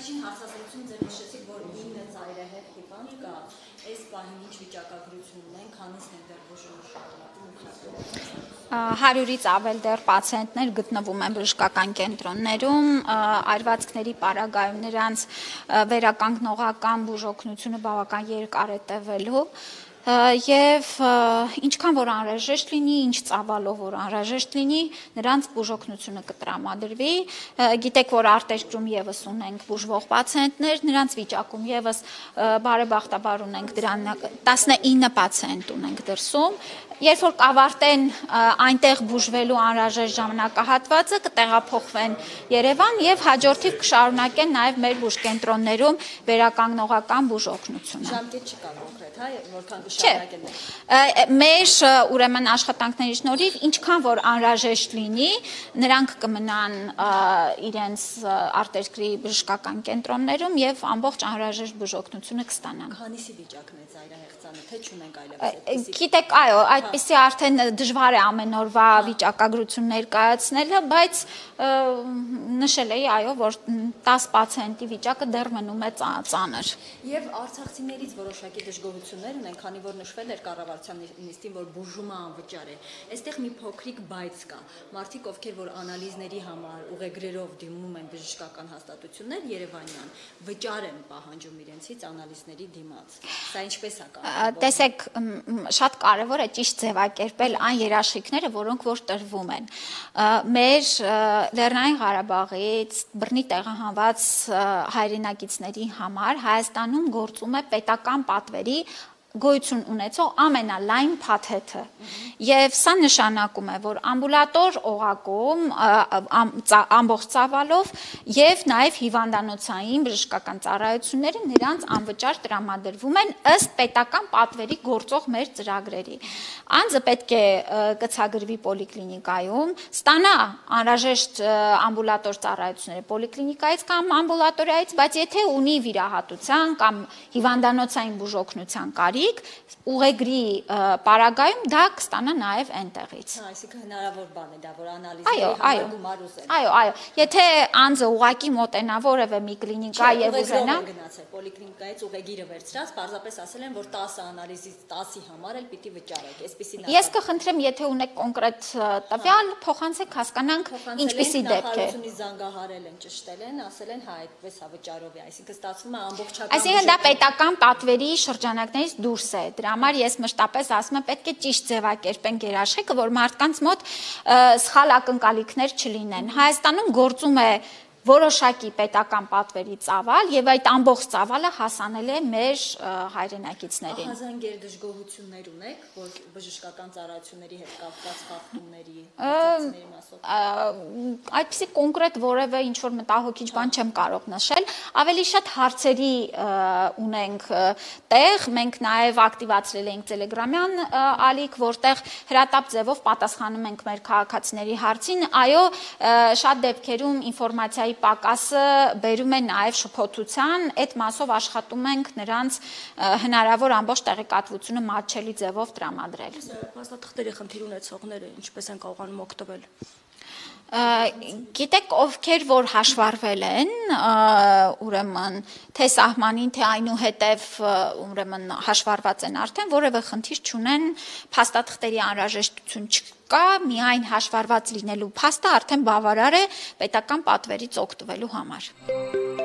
Հետաքրքիր հարցազրույցում ձեր նշեցիք, որ 9 ծայրահեղ հիվանդ կա, այս պահին ինչ վիճակագրություն ունեն, քանիսն են դեռ բուժումը շարունակում։ 100-ից ավել դեռ պացիենտներ գտնվում են բժշկական կենտրոններում, այրվածքների պարագայում նրանց վերականգնողական բուժօգնությունը բավական երկար է տևելու եւ ինչքան որ անհրաժեշտ լինի, ինչ ծավալով որ անհրաժեշտ լինի, նրանց բուժօգնությունը կտրամադրվի։ Գիտեք, որ արտերկրում եւս ունենք բուժվող պացիենտներ, նրանց վիճակում եւս բարեբախտաբար ունենք դրան 19 պացիենտ ունենք դրսում։ Երբ որ կավարտեն այնտեղ բուժվելու անհրաժեշտ ժամանակահատվածը, կտեղափոխվեն Երևան եւ հաջորդիվ կշարունակեն նաեւ մեր բուժկենտրոններում վերականգնողական բուժօգնությունը։ Ժամկետ չկա կոնկրետ, հա, որքան կշարունակեն։ Մեր ուրեմն աշխատանքների շնորհիվ ինչքան որ անհրաժեշտ լինի, նրանք կմնան իրենց արտերկրի բժշկական կենտրոններում եւ ամբողջ անհրաժեշտ բուժօգնությունը կստանան։ Քանիսի վիճակն է ծայրահեղձանը, թե չունենք այլևս։ Գիտեք, այո, այդպեսի արդեն դժվար է ամեն օրվա վիճակագրություն ներկայացնելը, բայց նշել էի, այո, որ 10 պացիենտի վիճակը դեռ մնում է ծանր։ Եվ արցախցիներից որոշակի դժգոհություններ ունեն, քանի որ նշվել էր կառավարության նիստին, որ բուժումը անվճար է։ Այստեղ մի փոքրիկ բայց կա։ Մարդիկ, ովքեր որ անալիզների համար ուղեգրերով դիմում են բժշկական հաստատություններ Երևանյան, վճար են պահանջում իրենցից անալիզների դիմաց։ Սա ինչպես է կապվում։ Տեսեք, շատ կարևոր է ճիշտ ձևակերպել այն երաշխիքները, որոնք որ տրվում են։ Մեր Լեռնային Ղարաբաղից բռնի տեղահանված հայրենակիցների համար Հայաստանում գործում է պետական պատվերի գոյություն ունեցող ամենալայն փաթեթը եւ սա նշանակում է, որ ամբուլատոր օղակում ամբողջ ծավալով եւ նաեւ հիվանդանոցային բժշկական ծառայությունները նրանց անվճար տրամադրվում են ըստ պետական պատվերի գործող մեր ծրագրերի։ Անձը պետք է կցագրվի պոլիկլինիկայում, ստանա անհրաժեշտ ամբուլատոր ծառայությունները պոլիկլինիկայից կամ ամբուլատորիայից, բայց եթե ունի վիրահատության կամ հիվանդանոցային բուժօգնության կարիք, ուղեգրի պարագայում դա կստանա նաև այնտեղից։ Այսինքն հնարավոր բան է դա, որ անալիզների համար գումար ուզեն։ Այո, եթե անձը ուղղակի մոտենա որևէ մի կլինիկա եւ ուզենա գնացել պոլիկլինիկայից ուղեգիրը վերցրած, պարզապես ասել են, որ 10 անալիզից 10-ի համար էլ պիտի վճարեք, այսպեսի։ Ես կխնդրեմ, եթե ունեք կոնկրետ տվյալ, փոխանցեք, հասկանանք ինչպեսի դեպք է։ Նախարարությունից զանգահարել են, ճշտել են, ասել են, հա, այդպես է վճարով է, այսինքն ստացվում է ամբողջական։ Այսինքն դա պետական պատվերի շրջանակներից դուրս է։ Դրա համար ես մշտապես ասում եմ, պետք է ճիշտ ձևակերպենք երաշխիքը, որ մարդկանց մոտ սխալ ակնկալիքներ չլինեն։ Հայաստանում գործում է որոշակի պետական պատվերի ծավալ եւ այդ ամբողջ ծավալը հասանել է մեր հայրենակիցներին։ Ահազանգեր դժգոհություններ ունեք, որ բժշկական ծառայությունների հետ կապված խախտումների մասով։ Այդպիսի կոնկրետ որևէ ինչ որ մտահոգիչ բան չեմ կարող նշել, ավելի շատ հարցերի ունենք տեղ, մենք նաեւ ակտիվացրել ենք Telegram-յան ալիք, որտեղ հրատապ ձևով պատասխանում ենք մեր քաղաքացիների հարցին, այո, շատ դեպքերում ինֆորմացիայի պակասը բերում է նաև շփոթության, այդ մասով աշխատում ենք նրանց հնարավոր ամբողջ տեղեկատվությունը մատչելի ձևով տրամադրել։ Փաստաթղթերի խնդիր ունեցողները ինչպես են կարողանում օգտվել։ Գիտեք, ովքեր որ հաշվառվել են, ուրեմն թե սահմանին, թե այնուհետև ուրեմն հաշվառված են արդեն, որևէ խնդիր չունեն, փաստաթղթերի անհրաժեշտություն չկա, միայն հաշվառված լինելու փաստը արդեն բավարար է պետական պատվերից օգտվելու համար։